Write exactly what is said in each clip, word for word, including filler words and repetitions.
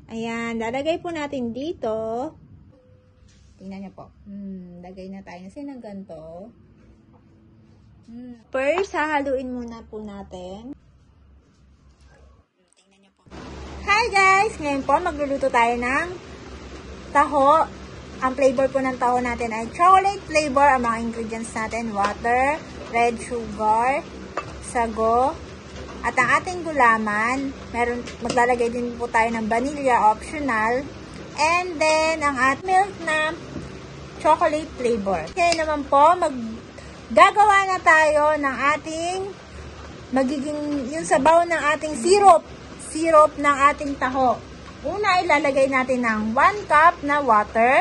Ayan, lalagay po natin dito. Tingnan niyo po. Hmm, lagay na tayo kasi ng ganito. Hmm. First, hahaluin muna po natin. Tingnan niyo po. Hi guys! Ngayon po, magluluto tayo ng taho. Ang flavor po ng taho natin ay chocolate flavor. Ang mga ingredients natin, water, red sugar, sago, at ang ating gulaman. Meron, maglalagay din po tayo ng vanilla, optional. And then, ang ating milk na chocolate flavor. Kaya naman po, maggagawa na tayo ng ating, magiging, yung sabaw ng ating syrup. Syrup ng ating taho. Una, ilalagay natin ng one cup na water.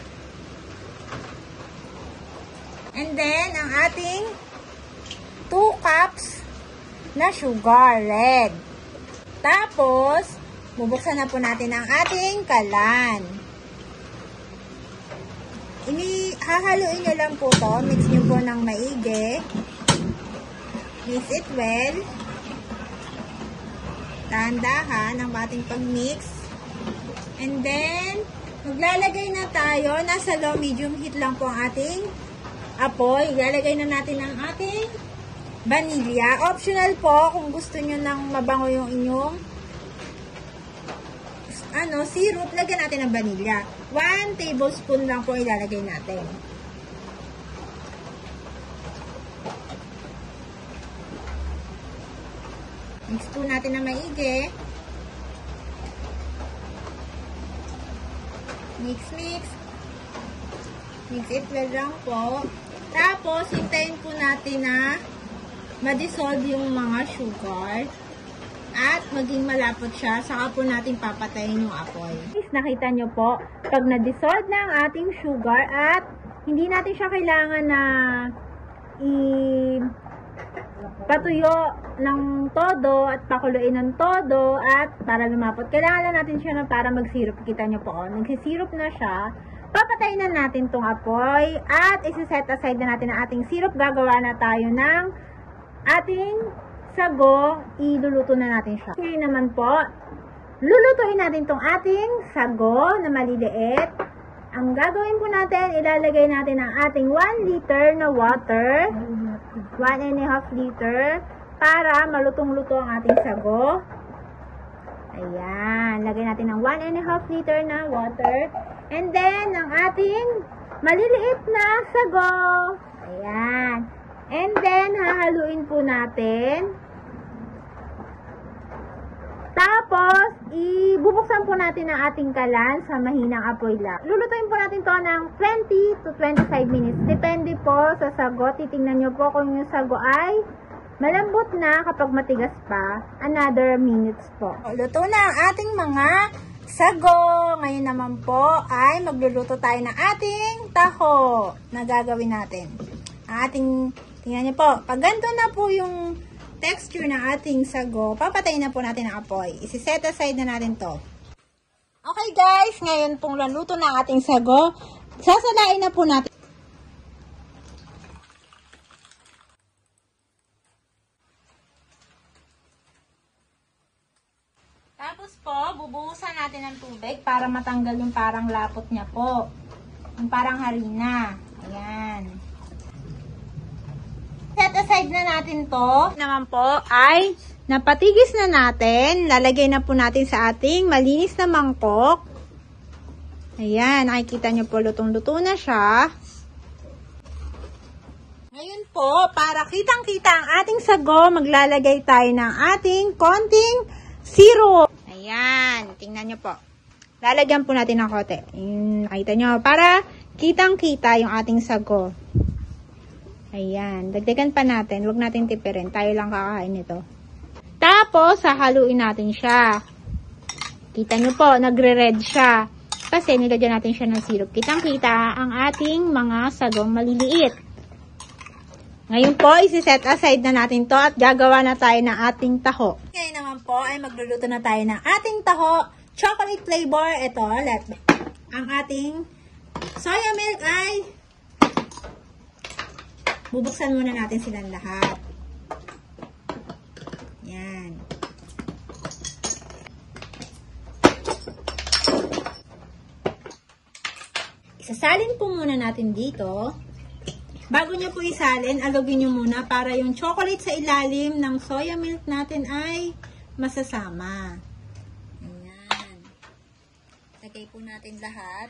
And then, ang ating two cups na sugar, red. Tapos, bubuksan na po natin ang ating kalan. Ini, hahaluin nyo lang po to. Mix nyo po ng maigi. Mix it well. Dahan-dahan ang ating pag-mix. And then, maglalagay na tayo. Nasa low medium heat lang po ang ating apoy. Ilalagay na natin ang ating vanilla. Optional po kung gusto nyo nang mabango yung inyong ano, syrup, lagyan natin ng vanilla. one tablespoon lang po ilalagay natin. Mix po natin na maigi. Mix, mix. Mix it well lang po. Tapos, hintayin po natin na ma-dissolve yung mga sugar at maging malapot siya, saka po natin papatayin yung apoy. Nakita nyo po, pag na-dissolve na ang ating sugar at hindi natin siya kailangan na i-patuyo ng todo at pakuluin ng todo at para lumapot. Kailangan na natin siya na para mag-syrup. Kita nyo po, oh, nag-syrup na siya. Papatayin na natin tong apoy at isi-set aside na natin ang ating syrup. Gagawa na tayo ng ating sago, iluluto na natin siya. Okay naman po, lulutuin natin tong ating sago na maliliit. Ang gagawin po natin, ilalagay natin ang ating one liter na water, one and a half liter, para malutong-luto ang ating sago. Ayan, lagay natin ng one and a half liter na water. And then, ang ating maliliit na sago. Ayan. And then, hahaluin po natin. Tapos, ibubuksan po natin ang ating kalan sa mahinang apoy lang. Lulutuin po natin to ng twenty to twenty-five minutes. Depende po sa sago. Titingnan nyo po kung yung sago ay malambot na. Kapag matigas pa, another minutes po. Luto na ang ating mga sago. Ngayon naman po ay magluluto tayo ng ating taho na gagawin natin. Ang ating tingnan niyo po, pag ganito na po yung texture ng ating sago, papatayin na po natin ang apoy. Isi-set aside na natin to. Okay guys, ngayon pong laluto na ang ating sago. Sasalain na po natin. Tapos po, bubuhusan natin ng tubig para matanggal yung parang lapot niya po. Yung parang harina. Ayan. Set aside na natin to. Naman po ay napatigis na natin. Lalagay na po natin sa ating malinis na mangkok. Ayan, nakikita nyo po lutong-luto na siya. Ngayon po, para kitang-kita ang ating sago, maglalagay tayo ng ating konting syrup. Ayan, tingnan nyo po. Lalagyan po natin ng konti. Nakita nyo, para kitang-kita yung ating sago. Ayan, dagdagan pa natin. Huwag natin tipirin. Tayo lang kakain nito. Tapos, hahaluin natin siya. Kita nyo po, nagre-red siya. Kasi nilagyan natin siya ng syrup. Kitang-kita ang ating mga sagong maliliit. Ngayon po, isi-set aside na natin to at gagawa na tayo ng ating taho. Ngayon naman po, ay magluluto na tayo ng ating taho. Chocolate flavor. Ito, let ang ating soya milk ay bubuksan muna natin silang lahat. Yan. Isasalin po muna natin dito. Bago nyo po isalin, alugin nyo muna para yung chocolate sa ilalim ng soya milk natin ay masasama. Ayan. Lagay po natin lahat.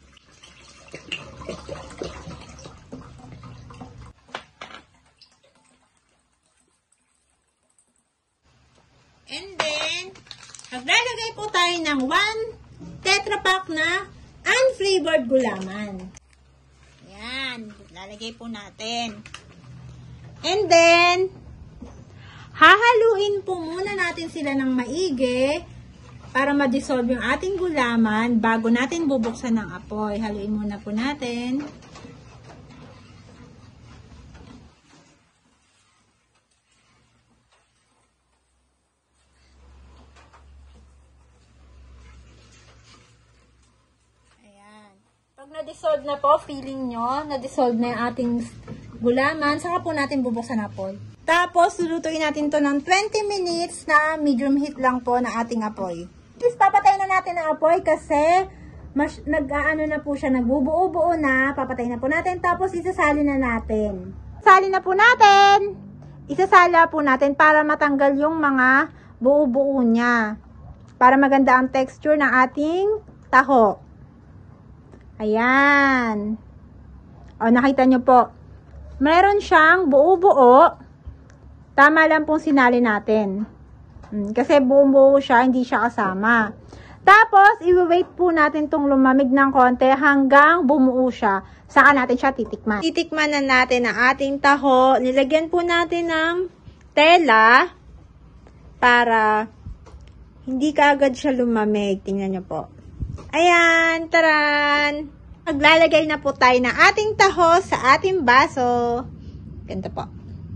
And then, maglalagay po tayo ng one tetra pack na unflavored gulaman. Ayan. Lalagay po natin. And then, hahaluin po muna natin sila ng maigi para ma-dissolve yung ating gulaman bago natin bubuksan ng apoy. Haluin muna po natin. Pag na-dissolve na po, feeling nyo, na-dissolve na yung ating gulaman, saka po natin bubuksan na apoy. Tapos, lulutuin natin to ng twenty minutes na medium heat lang po na ating apoy. Please, papatayin na natin ang apoy kasi nag-aano na po siya, nagbubuo-buo na, papatayin na po natin, tapos isasali na natin. Sali na po natin! Isasala po natin para matanggal yung mga buo-buo niya. Para maganda ang texture ng ating taho. Ayan. O, nakita nyo po. Meron siyang buo-buo. Tama lang pong sinali natin. Hmm, kasi buo-buo siya, hindi siya kasama. Tapos, i-wait po natin tong lumamig ng konti hanggang bumuo siya. Saka natin siya titikman. Titikman na natin ang ating taho. Nilagyan po natin ng tela para hindi kaagad siya lumamig. Tingnan nyo po. Ayan, taran! Maglalagay na po tayo ng ating taho sa ating baso. Ganito po.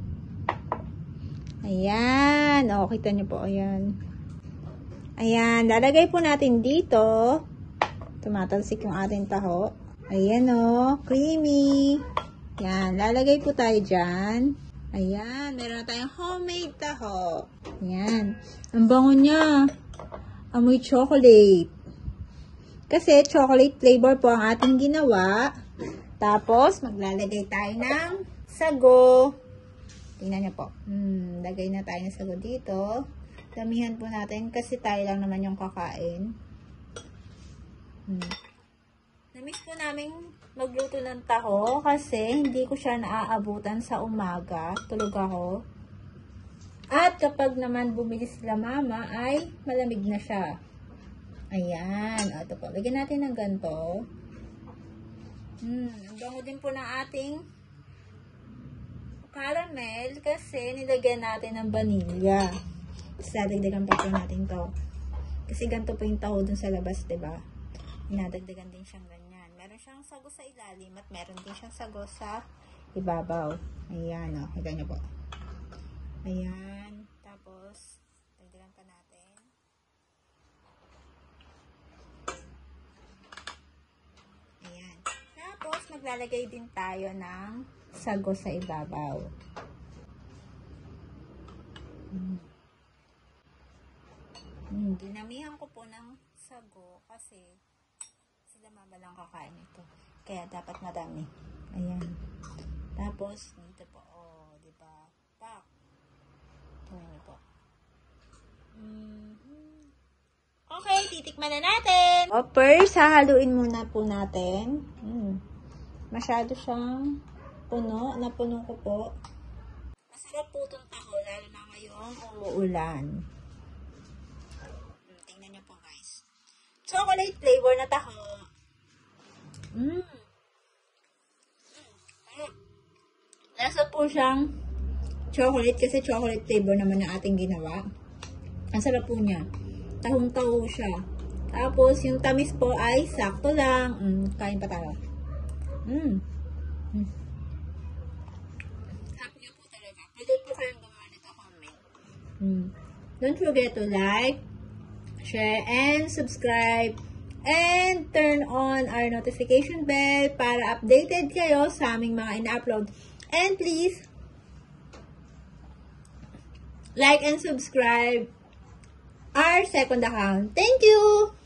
Ayan. O, kita nyo po. Ayan. Ayan. Lalagay po natin dito. Tumatalsik yung ating taho. Ayan o. Creamy. Ayan. Lalagay po tayo dyan. Ayan. Meron na tayong homemade taho. Ayan. Ang bango niya. Amoy chocolate. Kasi chocolate flavor po ang ating ginawa. Tapos, maglalagay tayo ng sago. Tingnan niyo po. Hmm, lagay na tayo ng sago dito. Damihan po natin kasi tayo lang naman yung kakain. Hmm. Namiss po namin magluto ng taho kasi hindi ko siya naaabutan sa umaga. Tulog ako. At kapag naman bumili sila mama ay malamig na siya. Ayan. O, ito po. Lagyan natin ng ganito. Hmm. Ang bango din po ng ating caramel kasi nilagyan natin ng vanilla. Tapos dadagdagan pa po natin to. Kasi ganito po yung taho dun sa labas, diba? Inadagdagan din siyang ganyan. Meron siyang sago sa ilalim at meron din siyang sago sa ibabaw. Ayan, o. Kita niyo po. Ayan. Tapos, dagdagan pa natin. Tapos, maglalagay din tayo ng sago sa ibabaw. Hmm. Hmm. Dinamihan ko po ng sago kasi sila mama lang kakain ito. Kaya dapat madami. Ayan. Tapos, dito po. Oh, diba? Pak. Tingnan niyo po. Mm-hmm. Okay, titikman na natin. O, first, hahaluin muna po natin. Hmm. Masyado siyang puno. Napuno ko po. Masarap po itong taho, lalo na ngayong umuulan. Hmm, tingnan niyo po, guys. Chocolate flavor na taho. Mmm. Lasa po siyang chocolate kasi chocolate flavor naman na ating ginawa. Ang sarap po niya. Tahong-taho siya. Tapos, yung tamis po ay sakto lang. Mm, kain pa tayo. Mm. Mm. Sarap niya po talaga. Pwede po kayong gumawa nito comment. Mm. Don't forget to like, share, and subscribe. And turn on our notification bell para updated kayo sa aming mga ina-upload. And please, like and subscribe our second account. Thank you!